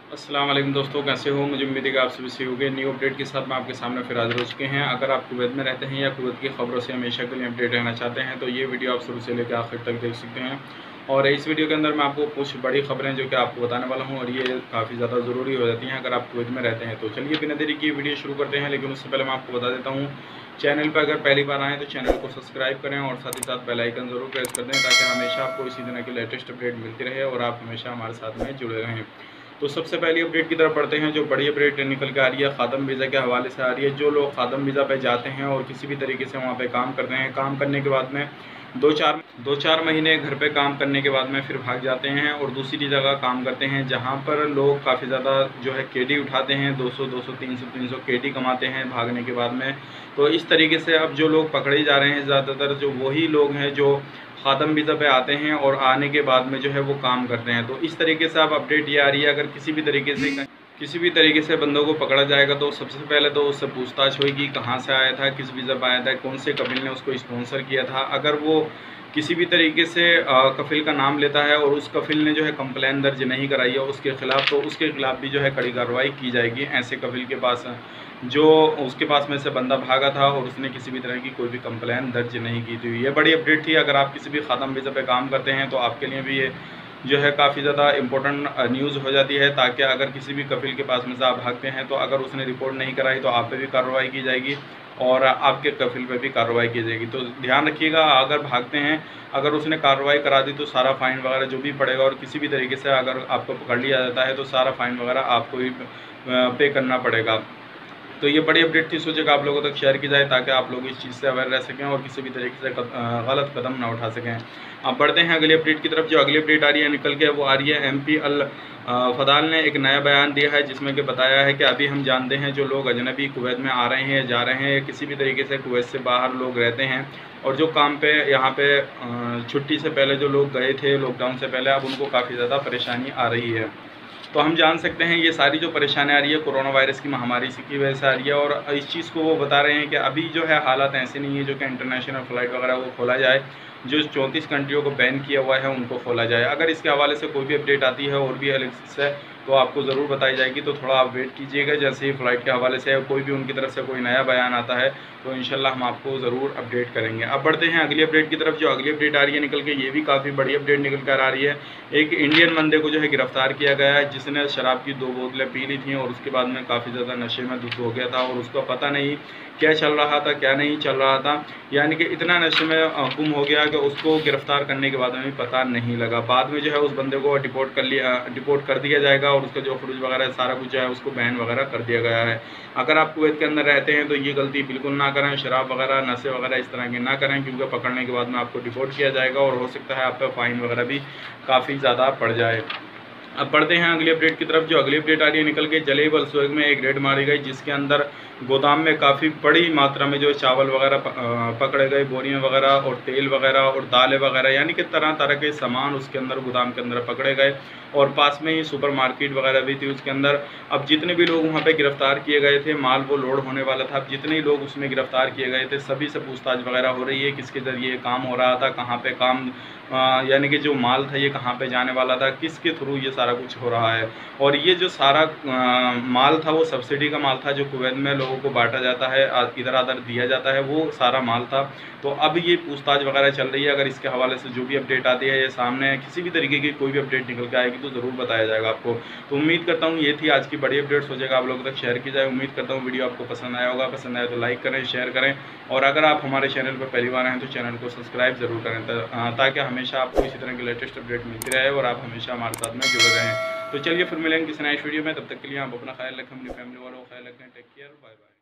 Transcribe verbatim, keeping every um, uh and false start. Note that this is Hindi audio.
अस्सलाम वालेकुम दोस्तों, कैसे हो? मुझे उम्मीद है कि आप सभी सही होंगे। न्यू अपडेट के साथ मैं आपके सामने फिर हाजिर हो चुके हैं। अगर आप कुवैत में रहते हैं या कुवैत की खबरों से हमेशा के लिए अपडेट रहना चाहते हैं तो ये वीडियो आप शुरू से लेकर आखिर तक देख सकते हैं। और इस वीडियो के अंदर मैं आपको कुछ बड़ी खबरें जो कि आपको बताने वाला हूँ और ये काफ़ी ज़्यादा ज़रूरी हो जाती हैं अगर आप कुवैत में रहते हैं। तो चलिए बिना देरी किए वीडियो शुरू करते हैं, लेकिन उससे पहले मैं आपको बता देता हूँ, चैनल पर अगर पहली बार आएँ तो चैनल को सब्सक्राइब करें और साथ ही साथ बेल आइकन ज़रूर प्रेस कर दें ताकि हमेशा आपको इसी तरह की लेटेस्ट अपडेट मिलती रहे और आप हमेशा हमारे साथ में जुड़े रहें। तो सबसे पहली अपडेट की तरफ बढ़ते हैं। जो बड़ी अपडेट निकल के आ रही है खादम वीज़ा के हवाले से आ रही है। जो लोग खादम वीज़ा पे जाते हैं और किसी भी तरीके से वहाँ पे काम करते हैं, काम करने के बाद में दो चार दो चार महीने घर पे काम करने के बाद में फिर भाग जाते हैं और दूसरी जगह काम करते हैं जहाँ पर लोग काफ़ी ज़्यादा जो है केडी उठाते हैं, दो सौ दो सौ तीन सौ तीन सौ केडी कमाते हैं भागने के बाद में। तो इस तरीके से अब जो लोग पकड़े जा रहे हैं ज़्यादातर जो वही लोग हैं जो खादम वीज़ा पे आते हैं और आने के बाद में जो है वो काम करते हैं। तो इस तरीके से अब अपडेट ये आ रही है, अगर किसी भी तरीके से किसी भी तरीके से बंदों को पकड़ा जाएगा तो सबसे पहले तो उससे पूछताछ होगी, कहाँ से आया था, किस वीज़ा पर आया था, कौन से कफिल ने उसको स्पॉन्सर किया था। अगर वो किसी भी तरीके से कफिल का नाम लेता है और उस कफिल ने जो है कंप्लेन दर्ज नहीं कराई है उसके ख़िलाफ़, तो उसके ख़िलाफ़ भी जो है कड़ी कार्रवाई की जाएगी। ऐसे कफिल के पास जो उसके पास में से बंदा भागा था और उसने किसी भी तरह की कोई भी कंप्लेन दर्ज नहीं की थी। ये बड़ी अपडेट थी। अगर आप किसी भी खादम वीज़ा पे काम करते हैं तो आपके लिए भी ये जो है काफ़ी ज़्यादा इम्पोर्टेंट न्यूज़ हो जाती है, ताकि अगर किसी भी कफिल के पास में से आप भागते हैं तो अगर उसने रिपोर्ट नहीं कराई तो आप पे भी कार्रवाई की जाएगी और आपके कफिल पे भी कार्रवाई की जाएगी। तो ध्यान रखिएगा, अगर भागते हैं, अगर उसने कार्रवाई करा दी तो सारा फ़ाइन वगैरह जो भी पड़ेगा, और किसी भी तरीके से अगर आपको पकड़ लिया जाता है तो सारा फ़ाइन वगैरह आपको ही पे करना पड़ेगा। तो ये बड़ी अपडेट थी, सोचे कि आप लोगों तक शेयर की जाए ताकि आप लोग इस चीज़ से अवेयर रह सकें और किसी भी तरीके से गलत कदम ना उठा सकें। अब बढ़ते हैं अगली अपडेट की तरफ। जो अगली अपडेट आ रही है निकल के वो आ रही है, एम पी अल फदाल ने एक नया बयान दिया है जिसमें कि बताया है कि अभी हम जानते हैं जो लोग अजनबी कुवैत में आ रहे हैं, जा रहे हैं, किसी भी तरीके से कुवैत से बाहर लोग रहते हैं और जो काम पे यहाँ पे छुट्टी से पहले जो लोग गए थे लॉकडाउन से पहले, अब उनको काफ़ी ज़्यादा परेशानी आ रही है। तो हम जान सकते हैं ये सारी जो परेशानी आ रही है कोरोना वायरस की महामारी की वजह से आ रही है। और इस चीज़ को वो बता रहे हैं कि अभी जो है हालात ऐसे नहीं है जो कि इंटरनेशनल फ़्लाइट वगैरह को खोला जाए, जो चौंतीस कंट्रियों को बैन किया हुआ है उनको खोला जाए। अगर इसके हवाले से कोई भी अपडेट आती है और भी अलग से तो आपको ज़रूर बताई जाएगी, तो थोड़ा आप वेट कीजिएगा। जैसे ही फ़्लाइट के हवाले से कोई भी उनकी तरफ से कोई नया बयान आता है तो इंशाल्लाह हम आपको ज़रूर अपडेट करेंगे। अब बढ़ते हैं अगली अपडेट की तरफ। जो अगली अपडेट आ रही है निकल के, ये भी काफ़ी बड़ी अपडेट निकल कर आ रही है। एक इंडियन बंदे को जो है गिरफ़्तार किया गया है जिसने शराब की दो बोतलें पी ली थी और उसके बाद में काफ़ी ज़्यादा नशे में धुत हो गया था और उसको पता नहीं क्या चल रहा था क्या नहीं चल रहा था, यानी कि इतना नशे में गुम हो गया कि उसको गिरफ़्तार करने के बाद में भी पता नहीं लगा। बाद में जो है उस बंदे को डिपोर्ट कर लिया डिपोर्ट कर दिया जाएगा और उसका जो फ्रूज वगैरह सारा कुछ जो है उसको बैन वगैरह कर दिया गया है। अगर आप कुवैत के अंदर रहते हैं तो ये गलती बिल्कुल ना करें, शराब वगैरह नशे वगैरह इस तरह के ना करें, क्योंकि पकड़ने के बाद में आपको डिपोर्ट किया जाएगा और हो सकता है आप पे फ़ाइन वगैरह भी काफ़ी ज़्यादा पड़ जाए। अब बढ़ते हैं अगली अपडेट की तरफ। जो अगली अपडेट आ रही है निकल के, जलेब अलसोग में एक रेड मारी गई जिसके अंदर गोदाम में काफ़ी बड़ी मात्रा में जो चावल वगैरह पकड़े गए, बोरियां वगैरह और तेल वगैरह और दालें वगैरह, यानी कि तरह तरह के सामान उसके अंदर गोदाम के अंदर पकड़े गए और पास में ही सुपर मार्केट वगैरह भी थी उसके अंदर। अब जितने भी लोग वहाँ पे गिरफ़्तार किए गए थे, माल वो लोड होने वाला था, अब जितने लोग उसमें गिरफ़्तार किए गए थे सभी से पूछताछ वगैरह हो रही है, किसके ज़रिए काम हो रहा था, कहाँ पे काम यानी कि जो माल था ये कहाँ पे जाने वाला था, किसके थ्रू ये सारा कुछ हो रहा है। और ये जो सारा आ, माल था वो सब्सिडी का माल था जो कुवैत में लोगों को बांटा जाता है, इधर उधर दिया जाता है, वो सारा माल था। तो अब ये पूछताछ वगैरह चल रही है। अगर इसके हवाले से जो भी अपडेट आती है, ये सामने किसी भी तरीके की कोई भी अपडेट निकल के आएगी तो ज़रूर बताया जाएगा आपको। तो उम्मीद करता हूँ ये थी आज की बड़ी अपडेट, सोचेगा आप लोगों तक शेयर की जाए। उम्मीद करता हूँ वीडियो आपको पसंद आया होगा, पसंद आया तो लाइक करें, शेयर करें और अगर आप हमारे चैनल पर पहली बार हैं तो चैनल को सब्सक्राइब ज़रूर करें ताकि हमेशा आपको इसी तरह की लेटेस्ट अपडेट मिलती रहे और आप हमेशा हमारे साथ में जुड़े रहें। तो चलिए फिर मिलेंगे किसी नए वीडियो में, तब तक के लिए आप अपना ख्याल रखें, अपनी फैमिली वालों का ख्याल रखें। Take care, bye bye.